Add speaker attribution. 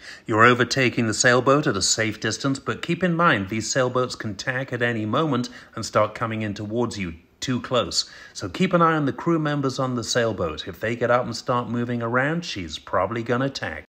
Speaker 1: You're overtaking the sailboat at a safe distance, but keep in mind these sailboats can tack at any moment and start coming in towards you too close. So keep an eye on the crew members on the sailboat. If they get up and start moving around, she's probably gonna tack.